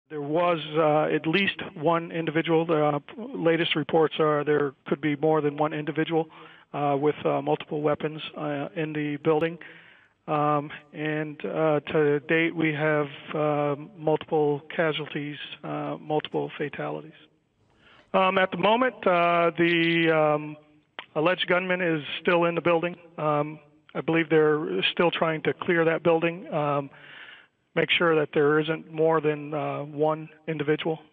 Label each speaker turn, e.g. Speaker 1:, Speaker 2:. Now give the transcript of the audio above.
Speaker 1: There was at least one individual. The latest reports are there could be more than one individual with multiple weapons in the building. And to date, we have multiple casualties, multiple fatalities. At the moment, the alleged gunman is still in the building. I believe they're still trying to clear that building, make sure that there isn't more than one individual